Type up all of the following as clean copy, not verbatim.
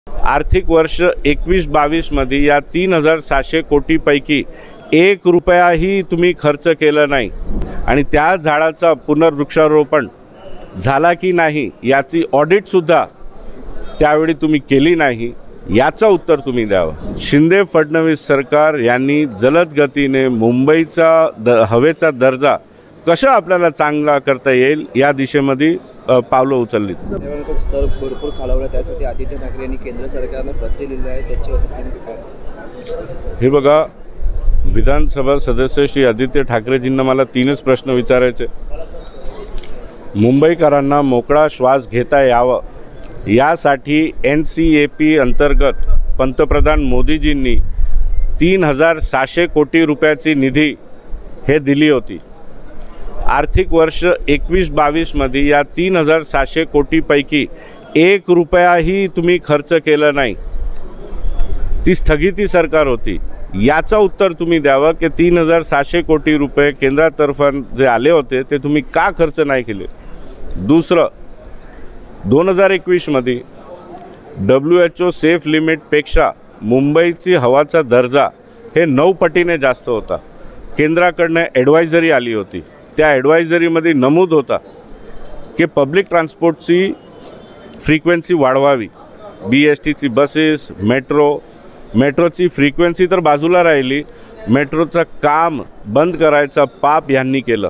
आर्थिक वर्ष 21-22 मध्ये या 3700 कोटीपैकी 1 रुपयाही तुम्ही खर्च केला नाही आणि त्या झाडाचा पुनर्वृक्षारोपण झाला की नाही याची ऑडिट सुद्धा त्यावेळी तुम्ही केली नाही, याचं उत्तर तुम्ही द्यावं। शिंदे फडणवीस सरकार यांनी जलद गतीने मुंबईचा हवेचा दर्जा कशा आपल्याला चांगला करता येईल या दिशेमध्ये पावलं उचलली। स्तर भरपूर खालावला, त्यासाठी आदित्य ठाकरे यांनी केंद्र सरकारला पत्र लिहिलं आहे, त्याच्यावर काय? हे बघा, विधानसभा सदस्य श्री आदित्य ठाकरेजींना मला 3च प्रश्न विचारायचे। मुंबईकरांना मोकळा श्वास घेता यावं यासाठी NCAP अंतर्गत पंतप्रधान मोदीजींनी 3700 कोटी रुपयाची निधी हे दिली होती। आर्थिक वर्ष 21-22 मध्ये या 3700 कोटीपैकी 1 रुपयाही तुम्ही खर्च केला नाही, ती स्थगिती सरकार होती। याचं उत्तर तुम्ही द्यावं की 3700 कोटी रुपये केंद्रातर्फे जे आले होते ते तुम्ही का खर्च नाही केले। दुसरं, 2021 मध्ये WHO सेफ लिमिटपेक्षा मुंबईची हवाचा दर्जा हे 9 पटीने जास्त होता। केंद्राकडनं ॲडवायझरी आली होती, त्या ॲडवायझरीमध्ये नमूद होता की पब्लिक ट्रान्सपोर्टची फ्रिक्वेन्सी वाढवावी। BSTची बसेस, मेट्रोची फ्रिक्वेन्सी तर बाजूला राहिली, मेट्रोचं काम बंद करायचा पाप यांनी केलं।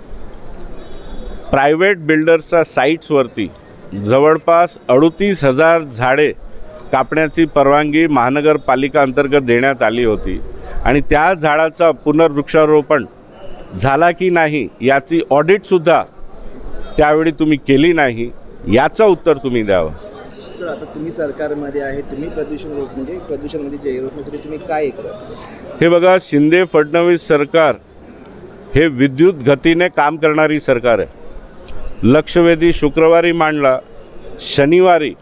प्रायव्हेट बिल्डर्सच्या साईट्सवरती जवळपास 38,000 झाडे कापण्याची परवानगी महानगरपालिका अंतर्गत देण्यात आली होती आणि त्या झाडाचा पुनर्वृक्षारोपण झाला की नाही याची ऑडिट सुद्धा त्यावेळी तुम्ही केली नाही, याचं उत्तर तुम्ही द्यावं। सर, आता तुम्ही सरकारमध्ये आहे, तुम्ही प्रदूषणमध्ये जे रोखण्यासाठी तुम्ही काय करा? हे बघा, शिंदे फडणवीस सरकार हे विद्युत गतीने काम करणारी सरकार आहे। लक्षवेधी शुक्रवारी मांडला, शनिवारी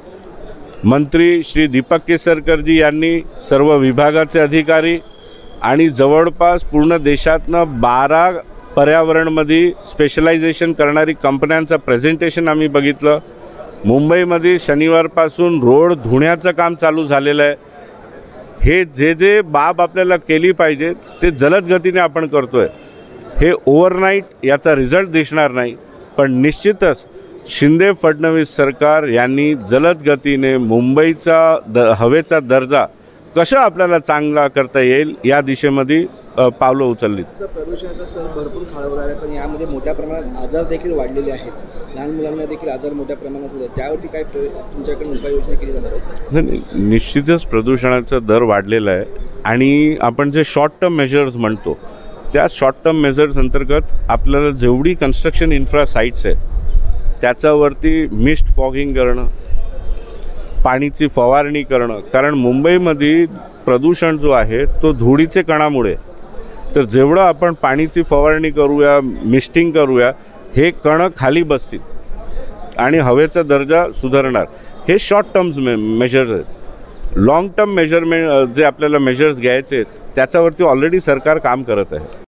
मंत्री श्री दीपक केसरकरजी यांनी सर्व विभागाचे अधिकारी आणि जवळपास पूर्ण देशातनं 12 पर्यावरणमध्ये स्पेशलायझेशन करणारी कंपन्यांचं प्रेझेंटेशन आम्ही बघितलं। मुंबईमध्ये शनिवारपासून रोड धुण्याचं काम चालू झालेलं आहे। हे जे बाब आपल्याला केली पाहिजे ते जलद गतीने आपण करतोय। हे ओव्हरनाईट याचा रिझल्ट दिसणार नाही, पण निश्चितच शिंदे फडणवीस सरकार यांनी जलद गतीने मुंबईचा हवेचा दर्जा कशा आपल्याला चांगला करता येईल या दिशेमध्ये पावलं उचलली। प्रदूषणाचा स्तर भरपूर खालावला आहे, पण यामध्ये मोठ्या प्रमाणात आजार देखील वाढलेले आहेत। लहान मुलांना देखील आजार मोठ्या प्रमाणात होतात, त्यावरती काय तुमच्याकडून उपाययोजना केली जाणार आहे? नाही, निश्चितच प्रदूषणाचा दर वाढलेला आहे आणि आपण जे शॉर्ट टर्म मेजर्स म्हणतो त्या शॉर्ट टर्म मेजर्स अंतर्गत आपल्याला जेवढी कन्स्ट्रक्शन इन्फ्रा साईट्स आहेत त्याच्यावरती मिस्ट फॉगिंग करणं, पाणीची फवारणी करणं, कारण मुंबईमध्ये प्रदूषण जो आहे तो धुळीचे कणामुळे, तर जेवढं आपण पाणीची फवारणी करूया, मिस्टिंग करूया, हे कण खाली बसतील आणि हवेचा दर्जा सुधारणार। हे शॉर्ट टर्म्स मेजर्स आहेत। लॉंग टर्म मेजरमेंट जे आपल्याला मेजर्स घ्यायचे आहेत त्याच्यावरती ऑलरेडी सरकार काम करत आहे।